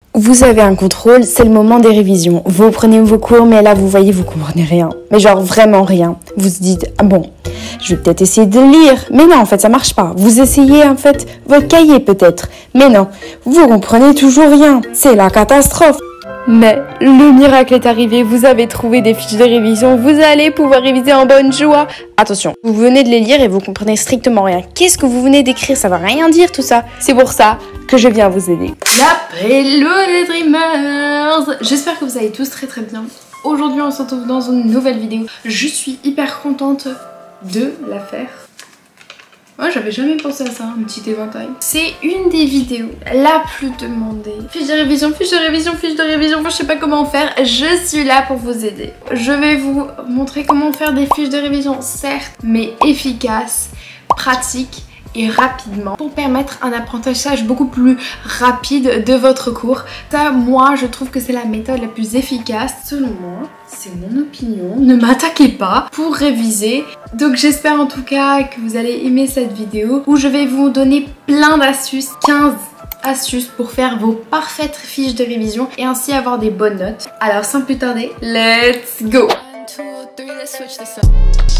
Vous avez un contrôle, c'est le moment des révisions. Vous prenez vos cours, mais là, vous voyez, vous comprenez rien. Mais genre, vraiment rien. Vous se dites, ah bon, je vais peut-être essayer de lire. Mais non, en fait, ça marche pas. Vous essayez, en fait, votre cahier, peut-être. Mais non, vous comprenez toujours rien. C'est la catastrophe. Mais le miracle est arrivé, vous avez trouvé des fiches de révision, vous allez pouvoir réviser en bonne joie. Attention, vous venez de les lire et vous comprenez strictement rien. Qu'est-ce que vous venez d'écrire? Ça va rien dire tout ça. C'est pour ça que je viens vous aider. Hello les dreamers! J'espère que vous allez tous très bien. Aujourd'hui on se retrouve dans une nouvelle vidéo. Je suis hyper contente de la faire. Moi j'avais jamais pensé à ça, un petit éventail. C'est une des vidéos la plus demandée. Fiche de révision, je sais pas comment faire. Je suis là pour vous aider. Je vais vous montrer comment faire des fiches de révision, certes, mais efficaces, pratiques et rapidement pour permettre un apprentissage beaucoup plus rapide de votre cours. Ça, moi, je trouve que c'est la méthode la plus efficace selon moi. C'est mon opinion, ne m'attaquez pas, pour réviser. Donc j'espère en tout cas que vous allez aimer cette vidéo où je vais vous donner plein d'astuces, 15 astuces pour faire vos parfaites fiches de révision et ainsi avoir des bonnes notes. Alors sans plus tarder, let's go! 1, 2, 3, let's switch this up.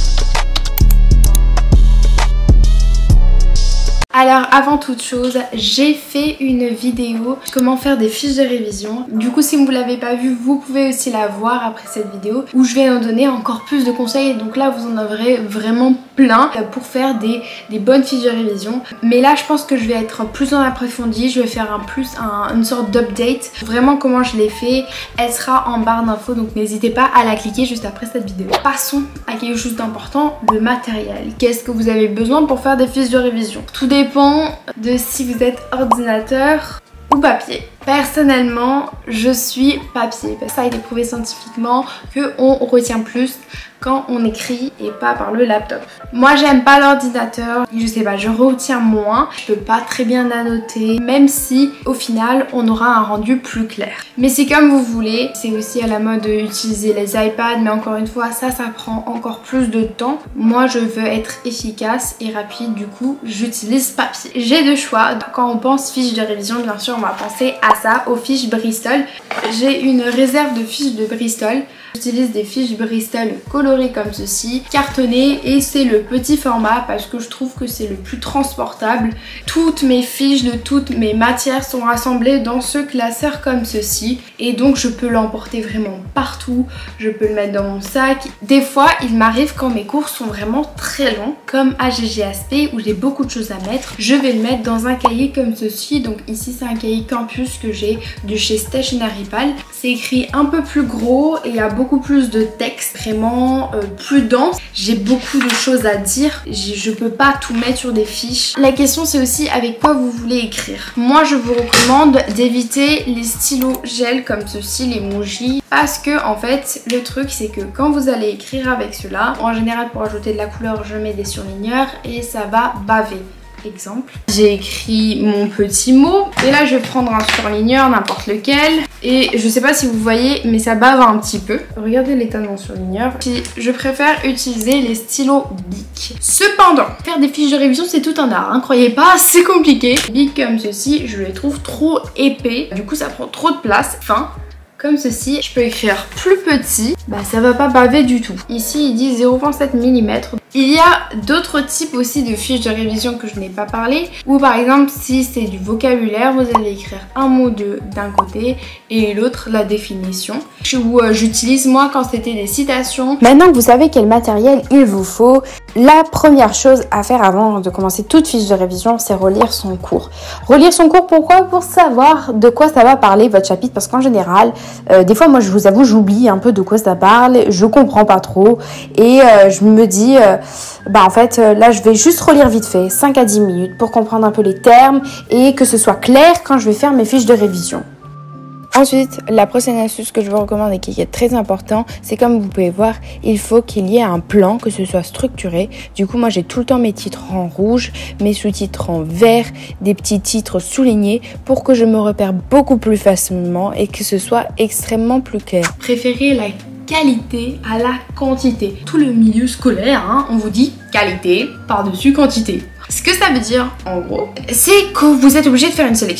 Alors avant toute chose, j'ai fait une vidéo comment faire des fiches de révision. Du coup si vous ne l'avez pas vue, vous pouvez aussi la voir après cette vidéo où je vais en donner encore plus de conseils. Donc là vous en aurez vraiment plein pour faire des bonnes fiches de révision. Mais là je pense que je vais être plus en approfondi, je vais faire une sorte d'update. Vraiment comment je l'ai fait, elle sera en barre d'infos donc n'hésitez pas à la cliquer juste après cette vidéo. Passons à quelque chose d'important, le matériel. Qu'est-ce que vous avez besoin pour faire des fiches de révision? Tout dépend de si vous êtes ordinateur ou papier. Personnellement, je suis papier. Ça a été prouvé scientifiquement qu'on retient plus quand on écrit et pas par le laptop. Moi, j'aime pas l'ordinateur. Je sais pas, je retiens moins. Je peux pas très bien annoter, même si au final, on aura un rendu plus clair. Mais c'est comme vous voulez. C'est aussi à la mode d'utiliser les iPads, mais encore une fois, ça prend encore plus de temps. Moi, je veux être efficace et rapide. Du coup, j'utilise papier. J'ai deux choix. Quand on pense fiche de révision, bien sûr, on va penser à ça, aux fiches Bristol. J'ai une réserve de fiches de Bristol. J'utilise des fiches Bristol colorées comme ceci, cartonnées, et c'est le petit format parce que je trouve que c'est le plus transportable. Toutes mes fiches de toutes mes matières sont rassemblées dans ce classeur comme ceci et donc je peux l'emporter vraiment partout, je peux le mettre dans mon sac. Des fois il m'arrive quand mes cours sont vraiment très longs comme à GGASP où j'ai beaucoup de choses à mettre, je vais le mettre dans un cahier comme ceci. Donc ici c'est un cahier campus que j'ai de chez Stationery Pal. C'est écrit un peu plus gros et il y a beaucoup plus de texte, vraiment plus dense. J'ai beaucoup de choses à dire, je peux pas tout mettre sur des fiches. La question c'est aussi avec quoi vous voulez écrire. Moi je vous recommande d'éviter les stylos gel comme ceci, les Muji, parce que en fait le truc c'est que quand vous allez écrire avec cela, en général pour ajouter de la couleur je mets des surligneurs et ça va baver. Exemple, j'ai écrit mon petit mot et là je vais prendre un surligneur n'importe lequel et je sais pas si vous voyez mais ça bave un petit peu. Regardez l'état de mon surligneur. Puis je préfère utiliser les stylos Bic. Cependant, faire des fiches de révision c'est tout un art, hein, croyez pas, c'est compliqué. Bic comme ceci, je les trouve trop épais, du coup ça prend trop de place. Enfin, comme ceci, je peux écrire plus petit, bah ça va pas baver du tout. Ici il dit 0,7 mm. Il y a d'autres types aussi de fiches de révision que je n'ai pas parlé, ou par exemple si c'est du vocabulaire, vous allez écrire un mot d'un côté et l'autre la définition. J'utilise moi quand c'était des citations. Maintenant que vous savez quel matériel il vous faut, la première chose à faire avant de commencer toute fiche de révision, c'est relire son cours. Relire son cours, pourquoi? Pour savoir de quoi ça va parler votre chapitre, parce qu'en général, des fois moi je vous avoue j'oublie un peu de quoi ça parle, je comprends pas trop et je me dis bah en fait là je vais juste relire vite fait 5 à 10 minutes pour comprendre un peu les termes et que ce soit clair quand je vais faire mes fiches de révision. Ensuite, la prochaine astuce que je vous recommande et qui est très important, c'est comme vous pouvez voir, il faut qu'il y ait un plan, que ce soit structuré. Du coup, moi j'ai tout le temps mes titres en rouge, mes sous-titres en vert, des petits titres soulignés pour que je me repère beaucoup plus facilement et que ce soit extrêmement plus clair. Préférez la qualité à la quantité. Tout le milieu scolaire, hein, on vous dit qualité par-dessus quantité. Ce que ça veut dire, en gros, c'est que vous êtes obligé de faire une sélection.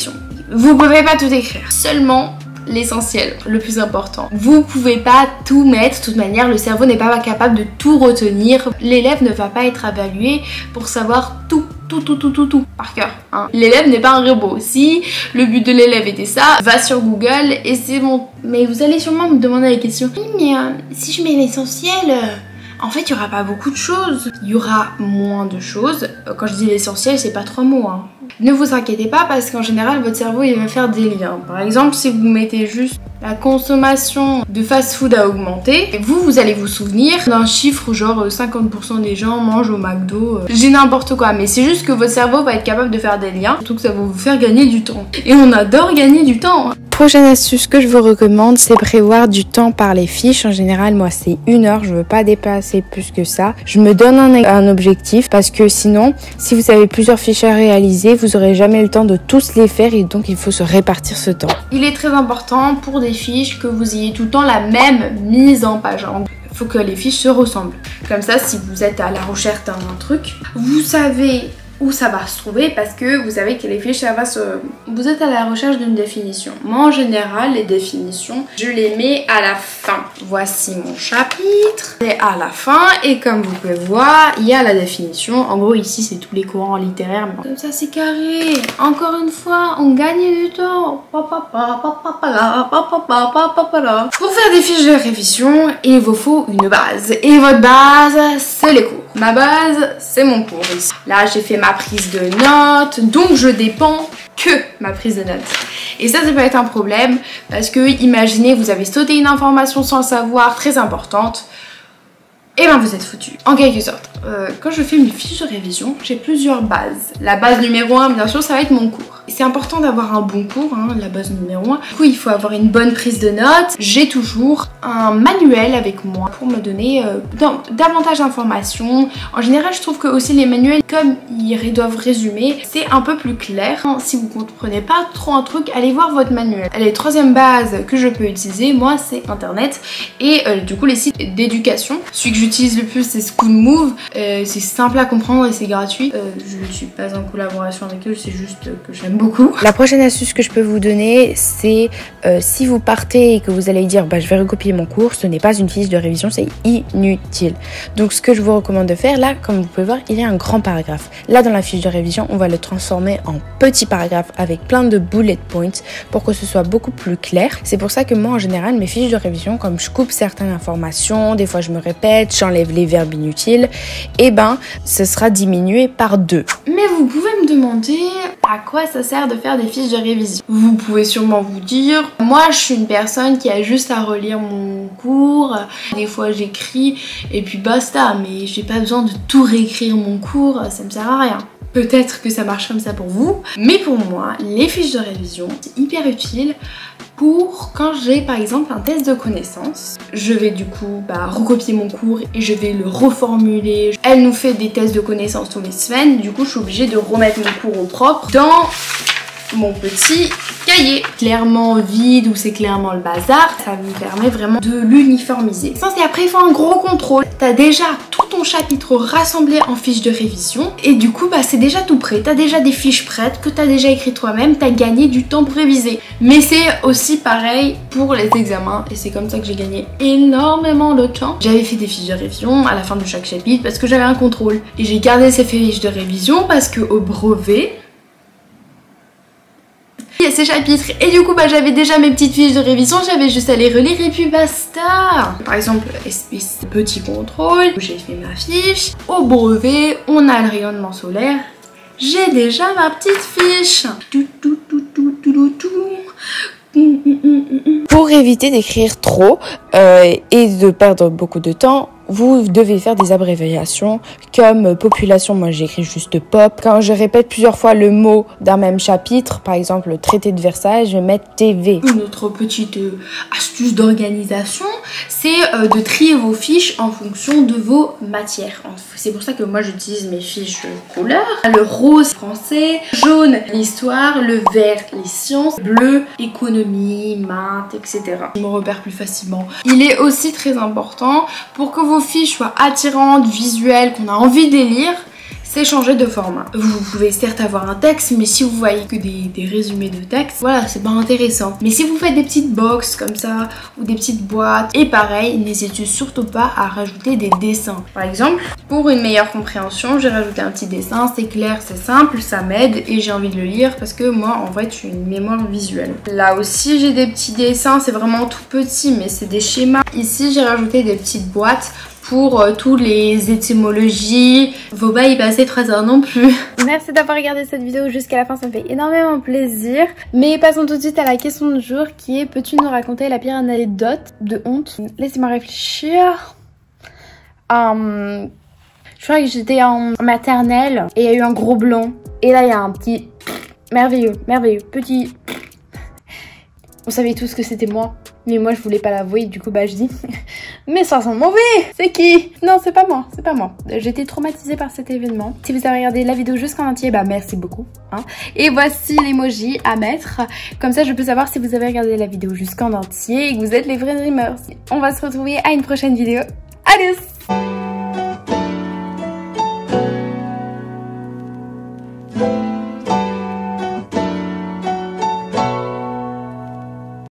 Vous pouvez pas tout écrire, seulement l'essentiel, le plus important. Vous pouvez pas tout mettre, de toute manière le cerveau n'est pas capable de tout retenir. L'élève ne va pas être évalué pour savoir tout par cœur. Hein. L'élève n'est pas un robot. Si le but de l'élève était ça, va sur Google et c'est bon. Mais vous allez sûrement me demander la question, oui mais si je mets l'essentiel, en fait il y aura pas beaucoup de choses. Il y aura moins de choses. Quand je dis l'essentiel, c'est pas 3 mots. Hein. Ne vous inquiétez pas parce qu'en général votre cerveau il va faire des liens. Par exemple si vous mettez juste la consommation de fast-food a augmenté, vous allez vous souvenir d'un chiffre genre 50% des gens mangent au McDo. J'ai n'importe quoi, mais c'est juste que votre cerveau va être capable de faire des liens, surtout que ça va vous faire gagner du temps. Et on adore gagner du temps. Prochaine astuce que je vous recommande, c'est prévoir du temps par les fiches. En général, moi c'est 1 heure, je veux pas dépasser plus que ça. Je me donne un objectif parce que sinon, si vous avez plusieurs fiches à réaliser, vous aurez jamais le temps de tous les faire et donc il faut se répartir ce temps. Il est très important pour des fiches que vous ayez tout le temps la même mise en page. Il faut que les fiches se ressemblent. Comme ça, si vous êtes à la recherche d'un truc, vous savez où ça va se trouver parce que vous savez que les fiches, ça va se... Vous êtes à la recherche d'une définition. Moi, en général, les définitions, je les mets à la fin. Voici mon chapitre. C'est à la fin et comme vous pouvez voir, il y a la définition. En gros, ici, c'est tous les courants littéraires. Comme ça, c'est carré. Encore une fois, on gagne du temps. Pour faire des fiches de révision, il vous faut une base. Et votre base, c'est les cours. Ma base, c'est mon cours ici. Là, j'ai fait ma prise de notes, donc je dépends que ma prise de notes. Et ça peut être un problème parce que imaginez, vous avez sauté une information sans le savoir, très importante, et ben vous êtes foutu, en quelque sorte. Quand je fais mes fiches de révision, j'ai plusieurs bases. La base numéro 1, bien sûr, ça va être mon cours. C'est important d'avoir un bon cours, hein, la base numéro 1. Du coup, il faut avoir une bonne prise de notes. J'ai toujours un manuel avec moi pour me donner davantage d'informations. En général, je trouve que aussi les manuels, comme ils doivent résumer, c'est un peu plus clair. Si vous comprenez pas trop un truc, allez voir votre manuel. La troisième base que je peux utiliser, moi, c'est Internet et du coup les sites d'éducation. Celui que j'utilise le plus, c'est School Move. C'est simple à comprendre et c'est gratuit. Je ne suis pas en collaboration avec eux, c'est juste que j'aime beaucoup. La prochaine astuce que je peux vous donner, c'est si vous partez et que vous allez dire je vais recopier mon cours, ce n'est pas une fiche de révision, c'est inutile. Donc ce que je vous recommande de faire, là comme vous pouvez voir, il y a un grand paragraphe. Là dans la fiche de révision, on va le transformer en petit paragraphe avec plein de bullet points pour que ce soit beaucoup plus clair. C'est pour ça que moi en général, mes fiches de révision, comme je coupe certaines informations, des fois je me répète, j'enlève les verbes inutiles, et ce sera diminué par 2. Mais vous pouvez me demander à quoi ça sert de faire des fiches de révision. Vous pouvez sûrement vous dire, moi je suis une personne qui a juste à relire mon cours, des fois j'écris et puis basta, mais j'ai pas besoin de tout réécrire mon cours, ça me sert à rien. Peut-être que ça marche comme ça pour vous, mais pour moi, les fiches de révision, c'est hyper utile pour quand j'ai par exemple un test de connaissances. Je vais du coup recopier mon cours et je vais le reformuler. Elle nous fait des tests de connaissances toutes les semaines, du coup je suis obligée de remettre mon cours au propre dans mon petit cahier clairement vide où c'est clairement le bazar. Ça me permet vraiment de l'uniformiser. Et après il faut un gros contrôle. T'as déjà tout ton chapitre rassemblé en fiches de révision et du coup c'est déjà tout prêt. T'as déjà des fiches prêtes que t'as déjà écrites toi-même. T'as gagné du temps pour réviser. Mais c'est aussi pareil pour les examens et c'est comme ça que j'ai gagné énormément de temps. J'avais fait des fiches de révision à la fin de chaque chapitre parce que j'avais un contrôle et j'ai gardé ces fiches de révision parce que au brevet il y a ces chapitres et du coup j'avais déjà mes petites fiches de révision, j'avais juste à les relire et puis basta. Par exemple, espèce de petit contrôle, j'ai fait ma fiche. Au brevet, on a le rayonnement solaire. J'ai déjà ma petite fiche. Pour éviter d'écrire trop et de perdre beaucoup de temps, vous devez faire des abréviations comme population, moi j'écris juste pop. Quand je répète plusieurs fois le mot d'un même chapitre, par exemple le traité de Versailles, je vais mettre TV. Une autre petite astuce d'organisation, c'est de trier vos fiches en fonction de vos matières. C'est pour ça que moi j'utilise mes fiches couleurs. Le rose, français, jaune, l'histoire, le vert, les sciences, bleu, économie, maths, etc. Je me repère plus facilement. Il est aussi très important pour que vos fiches soient attirantes, visuelles, qu'on a envie de les lire, c'est changer de format. Vous pouvez certes avoir un texte, mais si vous voyez que des résumés de texte, voilà, c'est pas intéressant. Mais si vous faites des petites box comme ça, ou des petites boîtes, et pareil, n'hésitez surtout pas à rajouter des dessins. Par exemple, pour une meilleure compréhension, j'ai rajouté un petit dessin, c'est clair, c'est simple, ça m'aide et j'ai envie de le lire parce que moi, en vrai, j'ai une mémoire visuelle. Là aussi, j'ai des petits dessins, c'est vraiment tout petit, mais c'est des schémas. Ici, j'ai rajouté des petites boîtes pour tous les étymologies. Faut pas y passer 3 heures non plus. Merci d'avoir regardé cette vidéo jusqu'à la fin, ça me fait énormément plaisir. Mais passons tout de suite à la question du jour qui est: peux-tu nous raconter la pire anecdote de honte? Laissez-moi réfléchir. Je crois que j'étais en maternelle et il y a eu un gros blanc. Et là il y a un petit merveilleux, petit. On savait tous que c'était moi. Mais moi je voulais pas l'avouer, du coup bah je dis mais ça sent mauvais, c'est qui? Non, c'est pas moi, c'est pas moi. J'étais traumatisée par cet événement. Si vous avez regardé la vidéo jusqu'en entier, bah merci beaucoup hein. Et voici l'emoji à mettre, comme ça je peux savoir si vous avez regardé la vidéo jusqu'en entier et que vous êtes les vrais dreamers. On va se retrouver à une prochaine vidéo. Adios.